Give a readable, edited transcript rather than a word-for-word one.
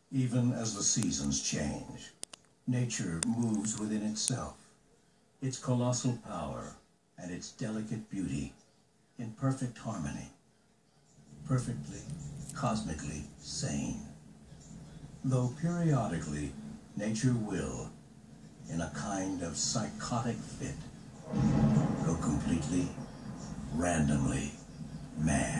Even as the seasons change, nature moves within itself, its colossal power and its delicate beauty in perfect harmony, perfectly, cosmically sane. Though periodically, nature will, in a kind of psychotic fit, go completely, randomly mad.